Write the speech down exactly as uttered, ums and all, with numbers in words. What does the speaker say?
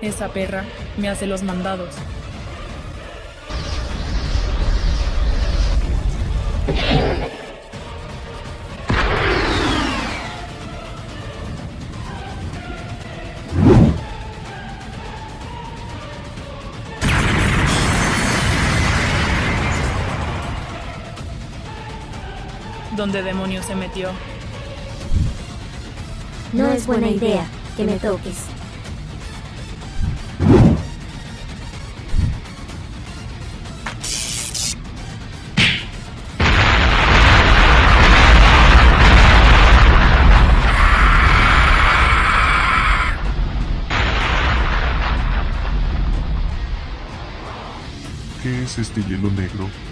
Esa perra me hace los mandados. ¿Dónde demonios se metió? No es buena idea que me toques. ¿Qué es este hielo negro?